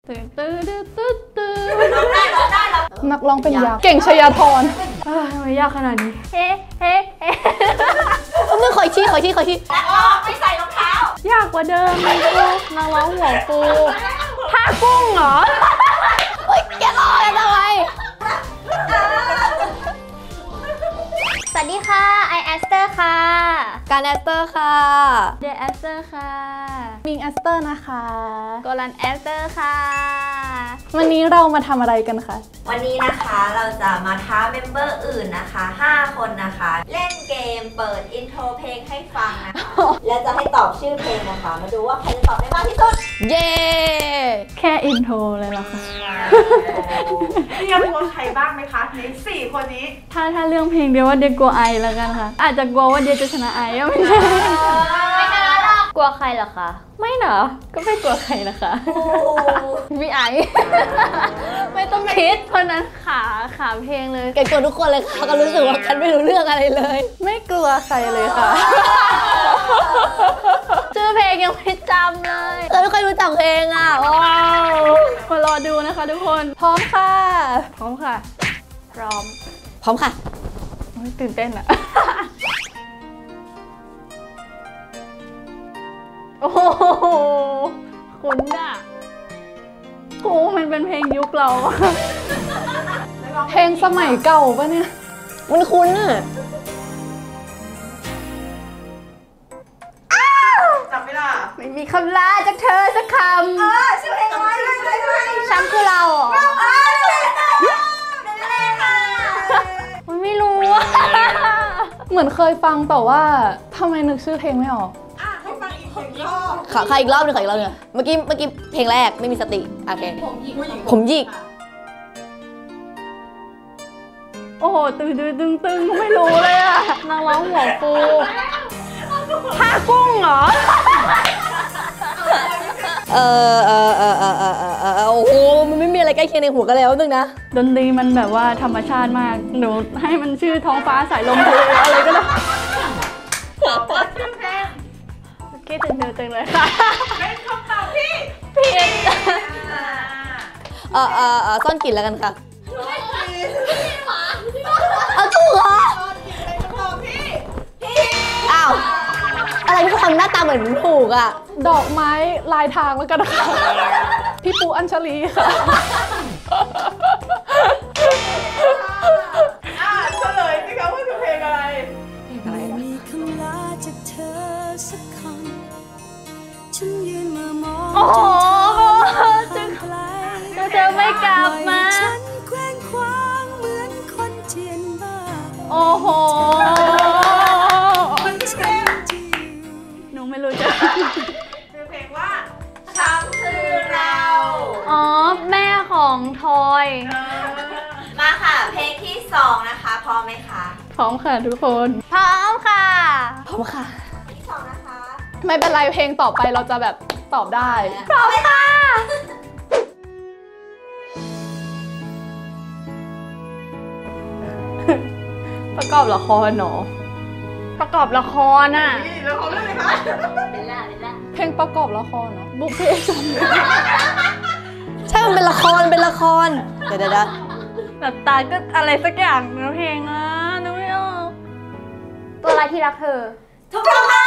นักร้องเป็นยักษ์เก่งชยาธรทำไมยากขนาดนี้เฮ้มึงขอชี้นักร้องไม่ใส่รองเท้ายากกว่าเดิมนักร้องหัวฟูผ้ากุ้งเหรอเฮ้ยแกรออะไรทำไมสวัสดีค่ะไอแอสเตอร์ค่ะการแอสเตอร์ค่ะเดแอสเตอร์ค่ะมิงแอสเตอร์นะคะโกลันแอสเตอร์ค่ะวันนี้เรามาทำอะไรกันคะวันนี้นะคะเราจะมาท้าเมมเบอร์อื่นนะคะ5 คนนะคะเล่นเกมเปิดอินโทรเพลงให้ฟังนะคะแล้วจะให้ตอบชื่อเพลงนะคะมาดูว่าใครจะตอบได้มากที่สุดเย้แค่อินโทรเลยเหรอคะพี่ยังกลัวใครบ้างไหมคะใน4 คนนี้ถ้าเรื่องเพลงเดียวว่าเดียกลัวไอแล้วกันค่ะอาจจะกลัวว่าเดียจะชนะไอก็ไม่ใช่ไม่ชนะหรอกกลัวใครเหรอคะไม่เหรอก็ไม่กลัวใครนะคะมีไอไม่ต้องคิดเพราะนั้นขาเพลงเลยแกกลัวทุกคนเลยค่ะก็รู้สึกว่าฉันไม่รู้เรื่องอะไรเลยไม่กลัวใครเลยค่ะชื่อเพลงยังไม่จำเลยเราไม่ค่อยรู้จักเพลงอ่ะว้าวมารอดูนะคะทุกคนพร้อมค่ะพร้อมค่ะพร้อมค่ะตื่นเต้นอะโอ้โหคุ้นอะโอ้มันเป็นเพลงยุคเราเพลงสมัยเก่าปะเนี่ยมันคุ้นอะจับเวลาไม่มีคำลาจากเธอสักคำชื่อเพลงอะไรช้ำคือเราไม่รู้เหมือนเคยฟังแต่ว่าทำไมนึกชื่อเพลงไม่ออกให้ฟังอีก1 รอบค่ะอีกรอบนึงเมื่อกี้เพลงแรกไม่มีสติโอเคผมหยิกโอ้โหตึงไม่รู้เลยอะนักร้องหัวฟูผ้ากุ้งเหรอโอ้โหมันไม่มีอะไรใกล้เคียงในหัวกันแล้วนึงนะดนตรีมันแบบว่าธรรมชาติมากหนูให้มันชื่อท้องฟ้าสายลมทะเลอะไรก็ได้ชื่อเพลงคิดถึงเธอจังเลยค่ะเป็นคำตอบที่ซ่อนกลิ่นแล้วกันค่ะถูกเหรออ้าวอะไรที่ทำหน้าตาเหมือนถูกอ่ะดอกไม้ลายทางแล้วกันค่ะพี่ปูอัญชลีค่ะเฉลยสิคะว่าคือเพลงอะไรมีคำลาจากเธอสักคำฉันยืนมือมองโอ้โหเธอไม่กลับมาฉันแกล้งคว้างเหมือนคนเจียนบ้าโอ้โหหนูไม่รู้จะคือเพลงว่าช้ำคือเราอ๋อแม่ของทอยมาค่ะเพลงที่2นะคะพร้อมไหมคะพร้อมค่ะทุกคนพร้อมค่ะพร้อมค่ะที่2นะคะไม่เป็นไรเพลงต่อไปเราจะแบบตอบได้พร้อมค่ะประกอบละครเนาะประกอบละครน่ะละครเรื่องอะไรคะเป็นล่าเพลงประกอบละครเนาะบุพเพสันนิวาสใช่มันเป็นละครเดี๋ยวแบบตาก็อะไรสักอย่างเนื้อเพลงอ่ะนึกไม่ออกตัวอะไรที่รักเธอถูกต้องค่ะ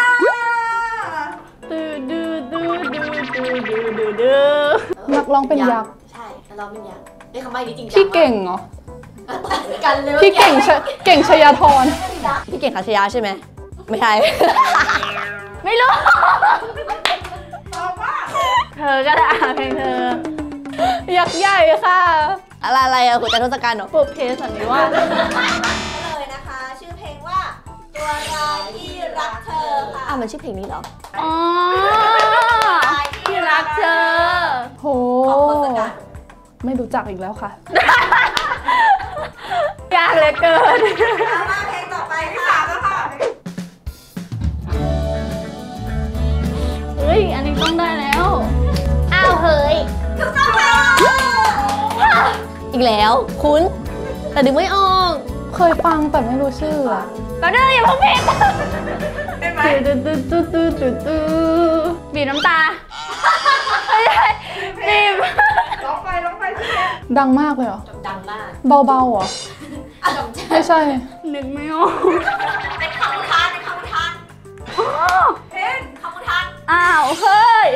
นักร้องเป็นยักษ์ใช่นักร้องเป็นยักษ์ได้คำใบ้นี้จริงจังพี่เก่งเหรอกันเลยพี่เก่งชยาธรพี่เก่งขัชยาใช่ไหมไม่ใช่ไม่รู้ตอบว่าเธอก็ได้เพลงเธอยักษ์ใหญ่ค่ะอะไรอะหัวใจทศกัณฐ์เหรอบุพเพสันนิวาสเลยนะคะชื่อเพลงว่าตัวร้ายที่รักเธอค่ะมันชื่อเพลงนี้เหรออ๋อที่รักเธอโหไม่รู้จักอีกแล้วค่ะยากเหลือเกินมาเพลงต่อไปค่ะแล้วค่ะเฮ้ยอันนี้ต้องได้แล้วอ้าวเฮ้ยถูกต้องค่ะอีกแล้วคุ้นแต่ดึงไม่ออกเคยฟังแต่ไม่รู้ชื่ออะก็ได้อย่าเพิ่งผิดบีบน้ำตาไม่ใช่บีบดังมากเลยเหรอดังมากเบาๆเหรอไม่ใช่นึกไม่ออกเป็นคำอุทานเป็นคำอุทานเพลงคำอุทานอ้าวเฮ้ย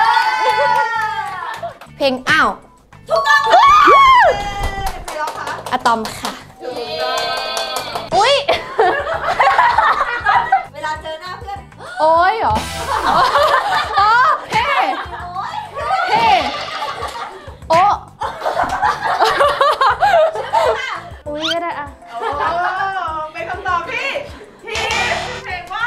เพลงอ้าวถูกต้องใครร้องคะอะตอมค่ะอุ้ยเวลาเจอหน้าเพื่อนโอ้ยเหรออ๋อเฮ้เฮ้โอ้อุ้ยก็ได้อะโอ้เป็นคำตอบที่เพลงว่า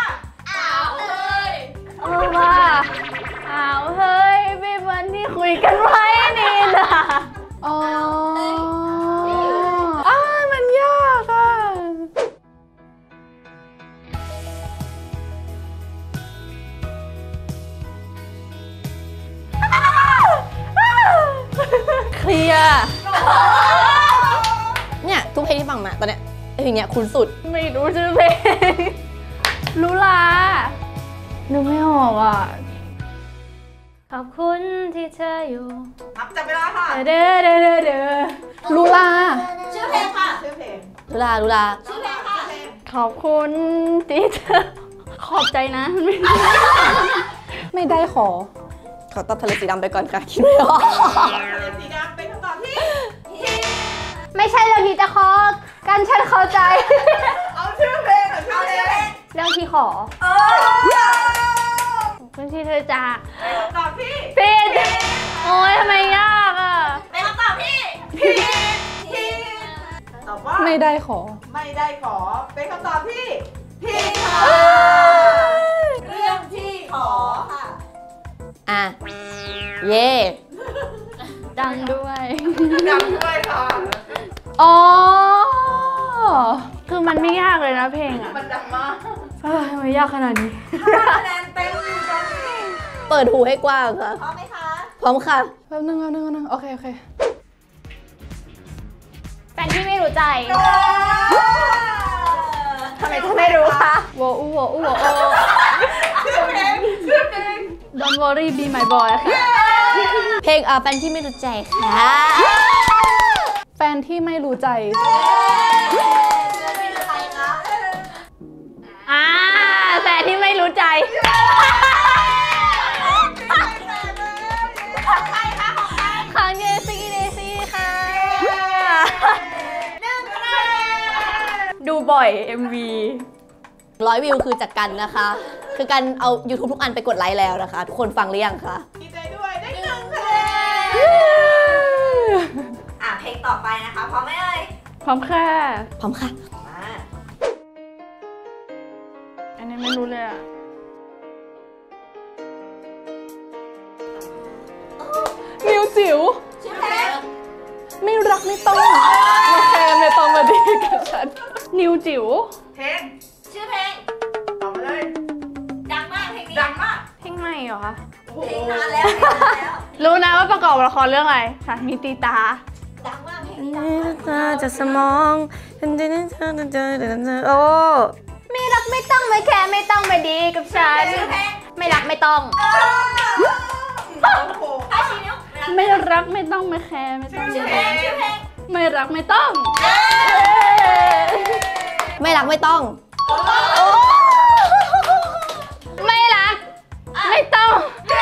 เออว่าอ้าวเฮ้ยเป็นวันที่คุยกันไว้นี่นะอ๋ออ้ามันยากอ่ะเคลียร์เนี่ยทุกเพลงที่ฟังมาตอนเนี้ยเพลงเนี้ยคุ้นสุดไม่รู้ชื่อเพลงรู้ลานึกไม่ออกอ่ะขอบคุณที่เธออยู่นับจับเวลาค่ะเด้อเด้อเด้อเด้อลูลาชื่อเพลงค่ะชื่อเพลงลูลาลูลาชื่อเพลงค่ะขอบคุณที่เธอขอบใจนะไม่ได้ไม่ได้ขอตอบทะเลสีดำไปก่อนค่ะคิดไม่ออกทะเลสีดำเป็นคำตอบที่ไม่ใช่เรื่องที่จะขอกันฉันเข้าใจเอาชื่อเพลงชื่อเพลงเรื่องที่ขอขอบคุณที่เธอจากเป็นคำตอบที่ผิดโอ้ยทำไมยากอ่ะเป็นคำตอบที่ตอบว่าไม่ได้ขอไม่ได้ขอเป็นคำตอบที่ผิดค่ะเรื่องที่ขอค่ะอ่ะ เย่ดังด้วยดังด้วยค่ะอ๋อคือมันไม่ยากเลยนะเพลงอ่ะมันดังมากทำไมยากขนาดนี้ 5 คะแนนเต็มอยู่ตรงนี้เปิดหูให้กว้างค่ะพร้อมไหมคะพร้อมค่ะแป๊บนึงโอเคแฟนที่ไม่รู้ใจทำไมไม่รู้คะโวอูโวอูโวโอชื่อเพลง Don't worry be my boy ค่ะเพลงแฟนที่ไม่รู้ใจค่ะ แฟนที่ไม่รู้ใจเป็นใครคะแฟนที่ไม่รู้ใจ ของเดซี่ค่ะ ดูบ่อย MV 100 วิวคือจากกันนะคะ คือการเอา YouTube ทุกอันไปกดไลค์แล้วนะคะ ทุกคนฟังหรือยังคะดีใจด้วยได้1 คะแนนเพลงต่อไปนะคะ พร้อมไหมเอ่ยพร้อมค่ะพร้อมค่ะมาอันนี้ไม่รู้เลยอ่ะมิวจิ๋วชื่อเพลงไม่รักไม่ต้องมาแคร์ไม่ต้องมาดีกับฉันนิวจิ๋วเพลงชื่อเพลงตอบมาเลยดังมากเพลงนี้ดังมากเพลงใหม่เหรอคะโอ้โหเพลงนานแล้วเพลงนานแล้วรู้นะว่าประกอบละครเรื่องอะไรสามีตีตาดังมากเพลงนี้ดังมากจะสมองโอ้ไม่รักไม่ต้องไม่แคร์ไม่ต้องไม่ดีกับฉันชื่อเพลงไม่รักไม่ต้องโอ้โหถ้าชี้นิ้วไม่รักไม่ต้องไม่แคร์ไม่ต้องชื่อเพลงชื่อเพลงไม่รักไม่ต้องไม่รักไม่ต้องไม่รักไม่ต้อง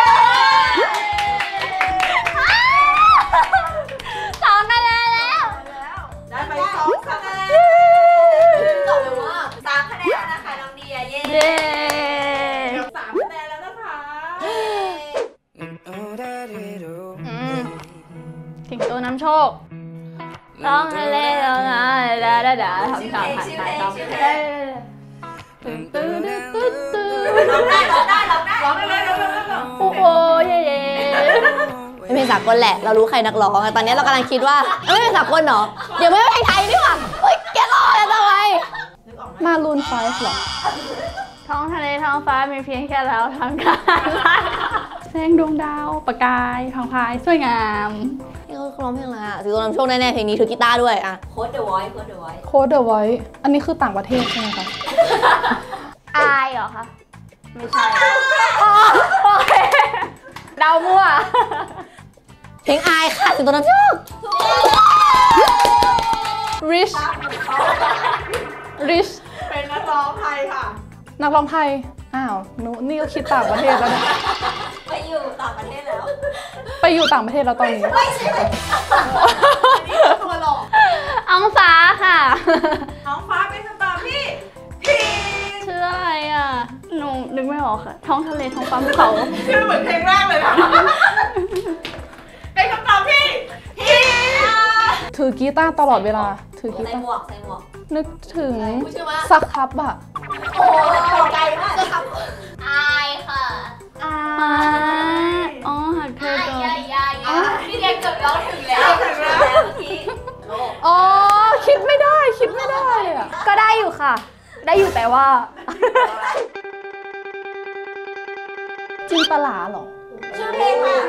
สองคะแนนแล้วได้ไป2 คะแนนตอบเลยว่า3 คะแนนแล้วนะคะน้องเดียเย้เย้เกือบ3 คะแนนแล้วนะคะสิงโตน้ำโชคร้องทะเลร้องนะดาดาดาทำทำทำตึ๊ดตึ๊ดตึ๊ดตึ๊ดร้องได้ร้องได้ร้องได้ร้องได้เลยร้องได้เลยโอ้โหเย่เย่ไม่เป็นสากลแหละ เรารู้ใครนักร้องอะตอนนี้เรากำลังคิดว่าไม่เป็นสากลเหรอ เดี๋ยวไม่เป็นเพลงไทยนี่หว่าเฮ้ย แกรอแล้วทำไมนึกออกไหมมารูนไฟเหรอท้องทะเลท้องฟ้ามีเพียงแค่เราทำการแสงดวงดาวประกายพังพายสวยงามนี่เขาร้องเพลงอะไรอะสิงโตนำโชคแน่ๆเพลงนี้ถือกีตาร์ด้วยอะโค้ดเดอะไวท์โค้ดเดอะไวท์โค้ดเดอะไว้อันนี้คือต่างประเทศใช่ไหมคะอายเหรอคะไม่ใช่โอเคเดามั่วเพลงอายค่ะสิงโตนำโชคถูกต้อง rich rich เป็นนักร้องไทยค่ะนักร้องไทยอ้าวนี่ก็คิดต่างประเทศแล้วนะไปอยู่ต่างประเทศแล้วไปอยู่ต่างประเทศแล้วตอนนี้ไม่ใช่นี่คือตัวหลอกอองฟ้าค่ะน้องฟ้าเป็นคำตอบที่ผิดชื่ออะไรอ่ะหนูนึกไม่ออกค่ะ ท้องทะเลท้องฟ้าภูเขาชื่อเหมือนเพลงแรกเลยนะเป็นคำตอบที่ผิดถือกีตาร์ตลอดเวลา ถือกีใส่ตาหมร์วกใส่หมวกนึกถึงชื่อว่าซักครับอะโอ้ยไกลมากครับอายค่ะอ๋อหัดเพลงก่อนพี่เด็กเกือบร้องถึงแล้วถึงแล้วทีโลกอ๋อ คิดไม่ได้อะก็ได้อยู่ค่ะ ได้อยู่แต่ว่าจินตลาเหรอชื่อเพลงค่ะ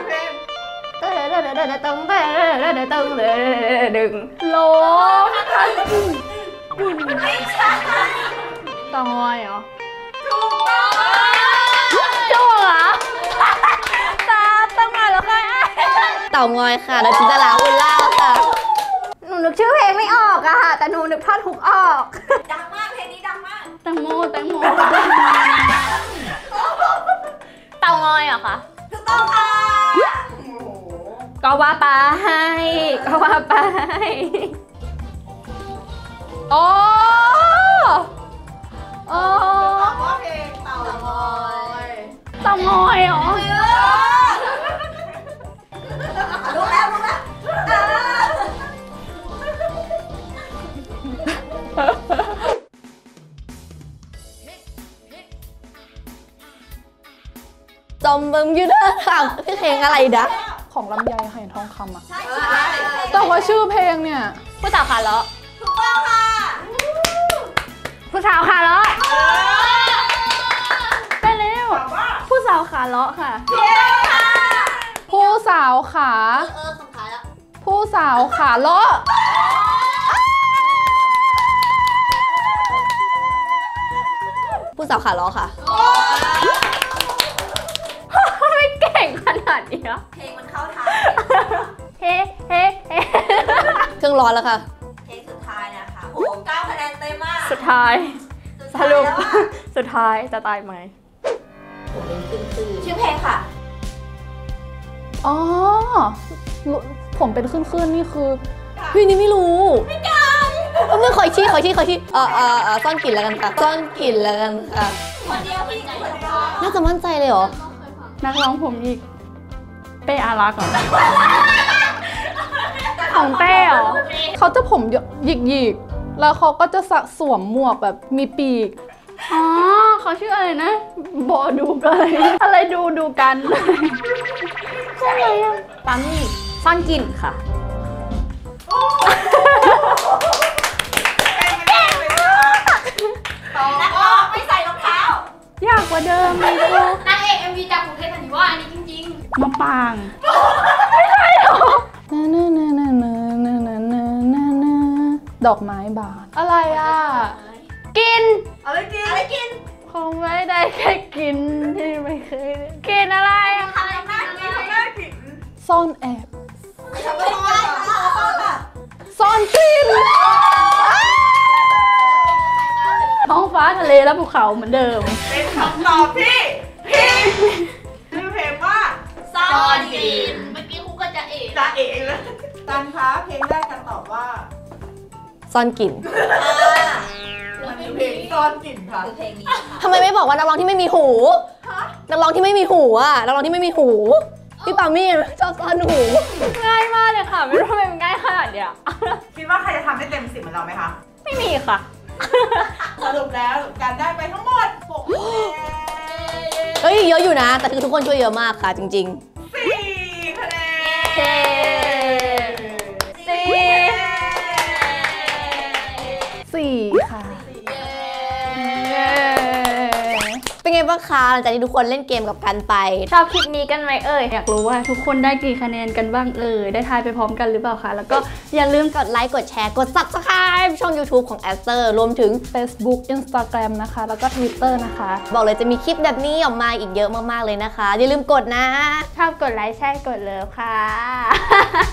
ดึงโลไม่ใช่ตองอยเหรอถูกต้องถูกเหรอตาตั้งนานแล้วค่ะเต่างอยค่ะ แล้วจินตลาอุลล่าค่ะหนูนึกชื่อเพลงไม่ออกอะค่ะ แต่หนูนึกท่อนฮุกออกดังมากเพลงนี้ดังมากแตงโมเต่างอยเหรอคะถูกต้องค่ะก็ว่าไปก็ว่าไปอ๋อ อ๋อตอบว่าเพลงเต่างอยเต่างอยเหรอรู้แล้วจอมเบิมยูเดอร์ค่ะพี่เพลงอะไรนะของลำไยไหทองคำอะใช่ใช่แต่ว่าชื่อเพลงเนี่ยผู้สาวขาเลาะถูกต้องค่ะผู้สาวขาเลาะไปเร็วตอบว่าผู้สาวขาเลาะค่ะผู้สาวขาคำขายแล้วผู้สาวขาเลาะ ผู้สาวขาเลาะค่ะไม่เก่งขนาดนี้อะเพลงมันเข้าทางเฮ้เฮ้เฮ้เครื่องร้อนแล้วค่ะเพลงสุดท้ายนะคะโอ้9คะแนนเต็มมากสุดท้าย สท้ายรุปแล้วอะสุดท้ายจะตายไหมผมเป็นตื้นๆชื่อเพลงค่ะอ๋อ ผมเป็นคลื่นๆนี่คือพี่นี่ไม่รู้ไม่ดังไม่ขอชี้ซ่อนกลิ่นแล้วกันค่ะซ่อนกลิ่นแล้วกันค่ะคนเดียวพี่ใจเดียวน่าจะมั่นใจเลยเหรอนักร้องผมอีก เป้อารักษ์เหรอ ของเป้เหรอเขาจะผมหยิกๆ แล้วเขาก็จะสวมหมวกแบบมีปีกอ๋อเขาชื่ออะไรนะบอดูกันอะไรดูกันใช่อะไรอะปามี่ซ่อนกลิ่นค่ะนักร้องไม่ใส่รองเท้ายากกว่าเดิมเลยลูกนางเอก MV จากภูเก็ตสันนิว่าอันนี้จริงมาปางดอกไม้บานอะไรอ่ะกินอะไรกินอะไรกินคงไม่ได้แค่กินที่ไม่เคยได้กินอะไรอะทำอะไรมากกินทำหน้ากินซ่อนแอบทำอะไรกันค่ะซ่อนกลิ่นท้องฟ้าทะเลและภูเขาเหมือนเดิมเป็นคำตอบที่ผิดชื่อเพลงว่าๆซ่อนกินเมื่อกี้ครูก็จะเอกจะเอ๋เลยตันคะเพลงแรกกันตอบว่าซ่อนกลิ่นมันคือเพลงซ่อนกลิ่นค่ะคือเพลงนี้ค่ะทำไมไม่บอกว่านักร้องที่ไม่มีหู นักร้องที่ไม่มีหูอ่ะ นักร้องที่ไม่มีหู พี่ปามี่ชอบซ่อนหูง่ายมากเลยค่ะ ไม่รู้ทำไมมันง่ายขนาดเนี้ยคิดว่าใครจะทำได้เต็ม10เหมือนเราไหมคะไม่มีค่ะสรุปแล้วการได้ไปทั้งหมด6คะแนนเฮ้ยเยอะอยู่นะ แต่คือทุกคนช่วยเยอะมากค่ะจริง 4คะแนนเย้สี่ๆ 4 ค่ะ เป็นไงบ้างคะหลังจากที่ทุกคนเล่นเกมกับกันไปชอบคลิปนี้กันไหมเอ่ย อยากรู้ว่าทุกคนได้กี่คะแนนกันบ้างเอ่ย ได้ทายไปพร้อมกันหรือเปล่าคะ แล้วก็อย่าลืมกดไลค์ กดแชร์ กด Subscribe ช่อง YouTube ของ Aster รวมถึง Facebook Instagram นะคะ แล้วก็ Twitter นะคะ บอกเลยจะมีคลิปแบบนี้ออกมาอีกเยอะมากๆเลยนะคะ อย่าลืมกดนะชอบกดไลค์ใช่กดเลิฟค่ะ